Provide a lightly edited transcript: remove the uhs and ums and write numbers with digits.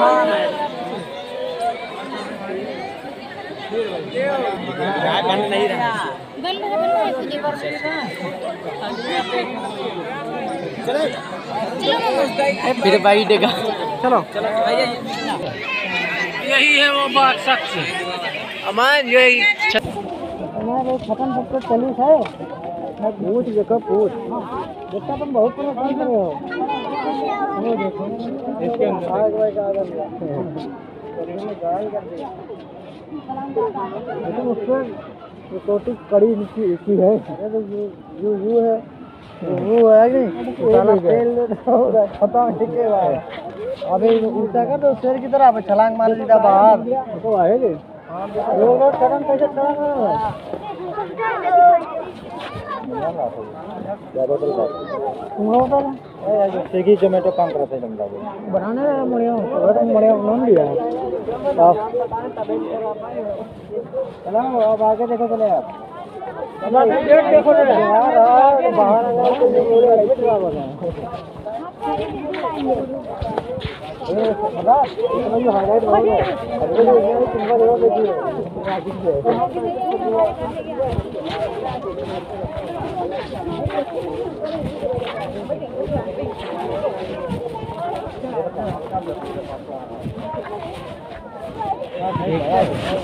बन नहीं रहा, फिर भाई देगा। चलो यही है वो बात सच। अमान यही खत्म सब कुछ चली है। पूछ देखो, पूछ देखा तुम बहुत कम करे हो। वो देखो इसके अंदर उसको कड़ी की है। यू है वो है नहीं साला तेल खत्म के बाद अभी उल्टा कर दो शेर की तरह छलांग मार सीधा बाहर तो आएगी। रोड कदम कैसे स्विगी जोमेटो काम करते हैं बनाने बढ़िया नाम दिया है। चलो अब आगे देखो, चले आप डेट देखो बाहर हाइलाइट